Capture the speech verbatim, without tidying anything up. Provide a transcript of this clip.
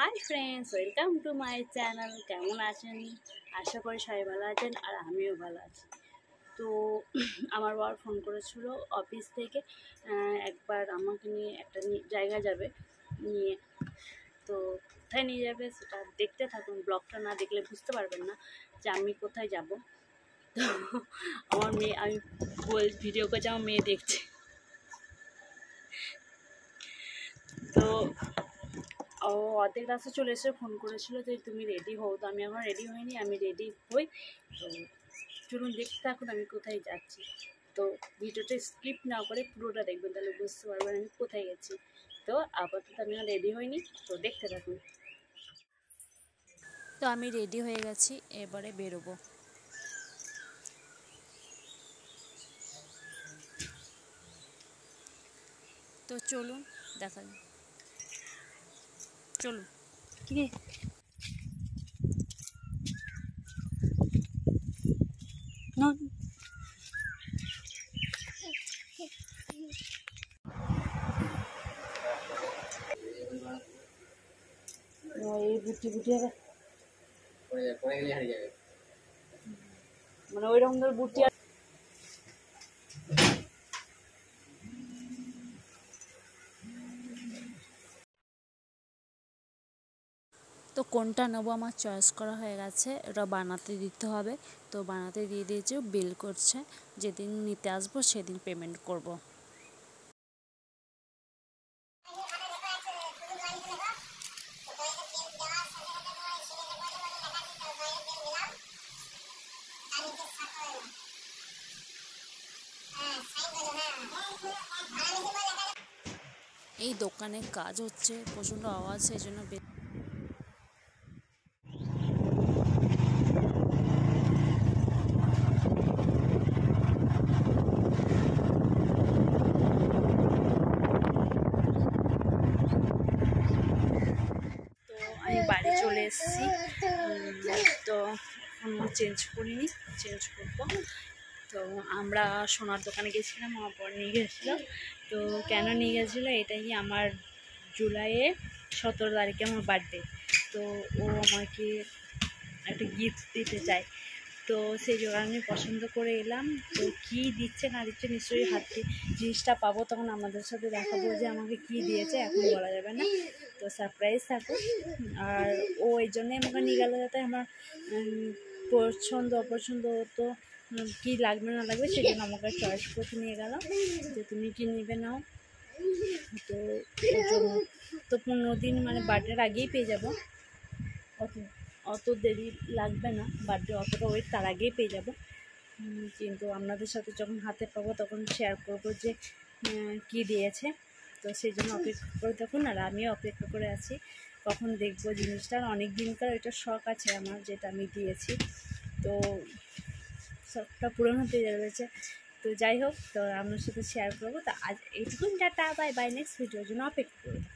High friends, welcome to my channel. কেমন আছেন? আশা করি সবাই ভালো আছেন আর আমিও ভালো আছি। তো আমার বর ফোন করেছিল অফিস থেকে, একবার আমাকে নিয়ে একটা জায়গায় যাবে নিয়ে। তো কোথায় নিয়ে যাবে সেটা দেখতে থাকুন, ব্লগটা না দেখলে বুঝতে পারবেন না যে আমি কোথায় যাব। তো আমার মেয়ে, আমি বল ভিডিও করছি, আমার মেয়ে দেখছে। তো ও অর্ধেক রাস্তা চলে এসে ফোন করেছিল যে তুমি রেডি হও। তো আমি এখন রেডি হইনি, আমি রেডি হই। তো চলুন দেখতে থাকুন আমি কোথায় যাচ্ছি। তো ভিডিওটা স্কিপ না করে পুরোটা দেখবেন, তাহলে বুঝতে পারবেন আমি কোথায় গেছি। তো আপাতত আমি রেডি হইনি, তো দেখতে থাকুন। তো আমি রেডি হয়ে গেছি, এবারে বেরোবো। তো চলুন দেখা যাক, চলুন। কি না এই বুটি বুটি হবে মানে ওই রকম ধর বুটি। তো কোনটা নেবো আমার চয়েস করা হয়ে গেছে, ওটা বানাতে দিতে হবে। তো বানাতে দিয়ে দিয়েছে, বিল করছে। যেদিন নিতে আসবো সেদিন পেমেন্ট করব। এই দোকানে কাজ হচ্ছে, প্রচণ্ড আওয়াজ, সেই জন্য আমি বাড়ি চলে এসেছি। তো ফোন চেঞ্জ করিনি, চেঞ্জ করবো। তো আমরা সোনার দোকানে গেছিলাম, আমার পর নিয়ে গেছিলো। তো কেন নিয়ে গেছিলো, এটাই আমার জুলাইয়ে সতেরো তারিখে আমার বার্থডে। তো ও আমাকে একটা গিফট দিতে চায়। তো সেই জন্য আমি পছন্দ করে এলাম। তো কী দিচ্ছে না দিচ্ছে নিশ্চয়ই হাতে জিনিসটা পাবো, তখন আমাদের সাথে দেখাবো যে আমাকে কী দিয়েছে, এখন বলা যাবে না। তো সারপ্রাইজ থাকুক। আর ও এই জন্যই আমাকে নিয়ে গেলো যাতে আমার পছন্দ অপছন্দ তো কী লাগবে না লাগবে সেই জন্য আমাকে চয়েস করতে নিয়ে গেল যে তুমি কী নেবে নাও। তো ওর জন্য তো পনেরো দিন মানে বার্থডের আগেই পেয়ে যাবো, অত অত দেরি লাগবে না, বার্থডে অতটা ওয়েট তার আগেই পেয়ে যাব। কিন্তু আপনাদের সাথে যখন হাতে পাবো তখন শেয়ার করবো যে কী দিয়েছে। তো সেই জন্য অপেক্ষা করে থাকুন, আর আমিও অপেক্ষা করে আছি কখন দেখবো জিনিসটার। অনেক দিনকার এটা শখ আছে আমার, যেটা আমি দিয়েছি। তো শখটা পূরণ হতে যাচ্ছে। তো যাই হোক, তো আপনার সাথে শেয়ার করবো। তো আজ এইটুকুন, টাটা, বাই বাই, নেক্সট ভিডিওর জন্য অপেক্ষা করবো।